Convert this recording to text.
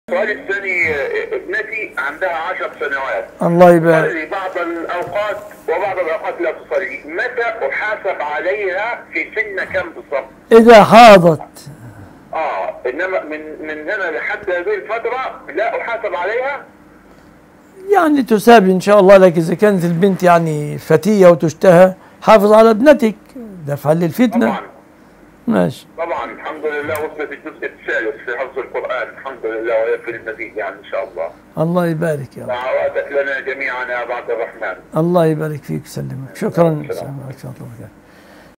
السؤال الثاني، ابنتي عندها 10 سنوات. الله يبارك. تصلي بعض الأوقات وبعض الأوقات لا تصلي، متى أحاسب عليها؟ في سن كم بالضبط؟ إذا حاضت. إنما من هنا لحد هذه الفترة لا أحاسب عليها؟ يعني تساب إن شاء الله لك إذا كانت البنت يعني فتية وتشتهى، حافظ على ابنتك دفعا للفتنة. طبعا. ماشي. طبعا الحمد لله وصلت الجزء الثالث في حفظ القرآن الحمد لله، وهي في المزيد يعني إن شاء الله. الله يبارك يا رب. دعواتك لنا جميعا يا عبد الرحمن. الله يبارك فيك ويسلمك. شكرا. السلام عليكم ورحمة الله وبركاته.